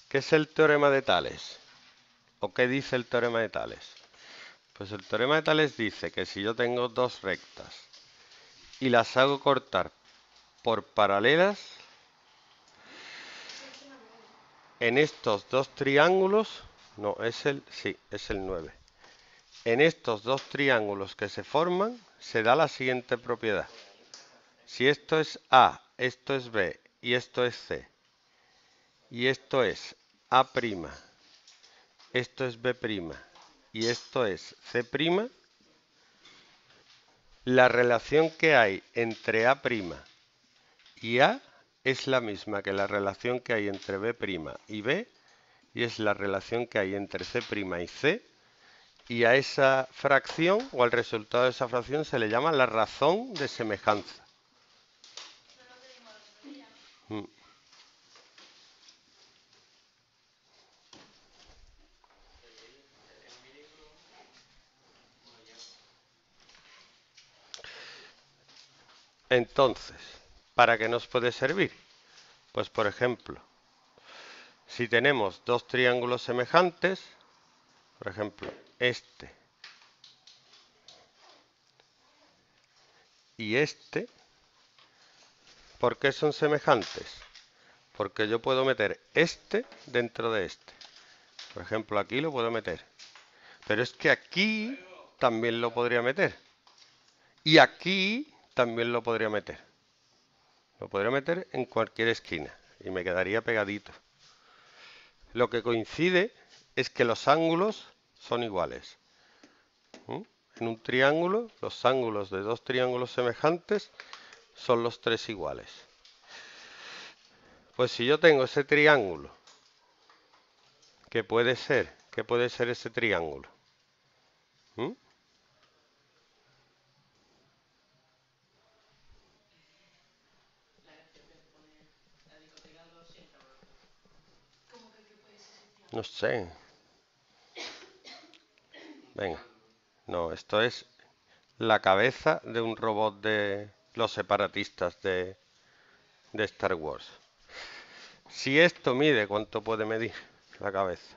¿Qué es el teorema de Tales? ¿O qué dice el teorema de Tales? Pues el teorema de Tales dice que si yo tengo dos rectas y las hago cortar por paralelas, en estos dos triángulos, no, sí, es el 9. En estos dos triángulos que se forman, se da la siguiente propiedad. Si esto es A, esto es B y esto es C, y esto es A', esto es B' y esto es C', la relación que hay entre A' y A es la misma que la relación que hay entre B' y B, y es la relación que hay entre C' y C, y a esa fracción o al resultado de esa fracción se le llama la razón de semejanza. Entonces, ¿para qué nos puede servir? Pues por ejemplo, si tenemos dos triángulos semejantes, por ejemplo, este y este, ¿por qué son semejantes? Porque yo puedo meter este dentro de este. Por ejemplo, aquí lo puedo meter. Pero es que aquí también lo podría meter. Y aquí también lo podría meter. Lo podría meter en cualquier esquina y me quedaría pegadito. Lo que coincide es que los ángulos son iguales. En un triángulo, los ángulos de dos triángulos semejantes son los tres iguales. Pues si yo tengo ese triángulo, ¿qué puede ser? ¿Qué puede ser ese triángulo? No sé. Venga. No, esto es la cabeza de un robot de los separatistas de Star Wars. Si esto mide, ¿cuánto puede medir la cabeza?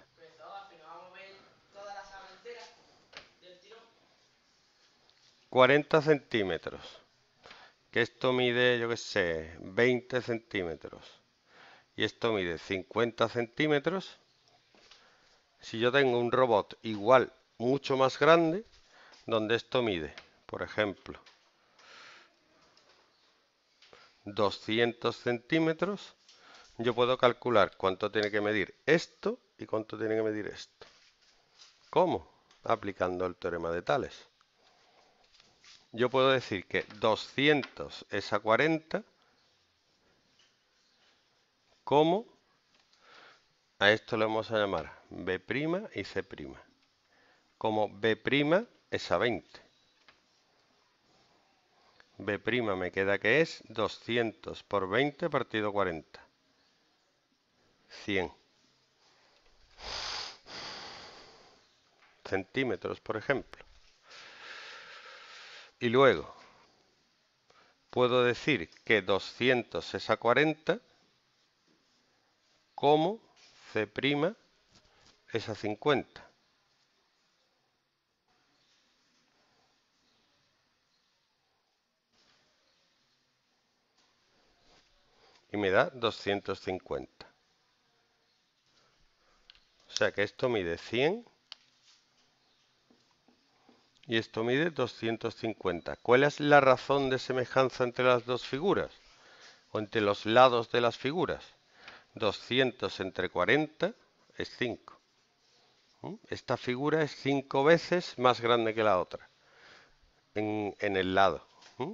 40 centímetros. Que esto mide, yo qué sé, 20 centímetros. Y esto mide 50 centímetros. Si yo tengo un robot igual, mucho más grande, donde esto mide, por ejemplo, 200 centímetros, yo puedo calcular cuánto tiene que medir esto y cuánto tiene que medir esto. ¿Cómo? Aplicando el teorema de Tales. Yo puedo decir que 200 es a 40, como a esto le vamos a llamar B' y C'. Como B' es a 20. B' me queda que es 200 por 20 partido 40. 100 centímetros, por ejemplo. Y luego puedo decir que 200 es a 40, como C' es a 50. Y me da 250. O sea que esto mide 100 y esto mide 250. ¿Cuál es la razón de semejanza entre las dos figuras? O entre los lados de las figuras. 200 entre 40 es 5. Esta figura es 5 veces más grande que la otra en el lado.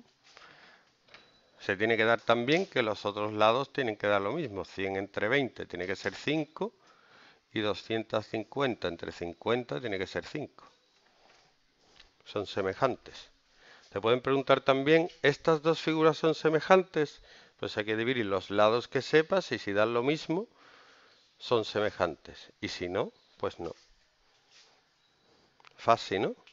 Se tiene que dar también que los otros lados tienen que dar lo mismo. 100 entre 20 tiene que ser 5 y 250 entre 50 tiene que ser 5. Son semejantes. Te pueden preguntar también, ¿estas dos figuras son semejantes? Pues hay que dividir los lados que sepas y si dan lo mismo, son semejantes. Y si no, pues no. Fácil, ¿no?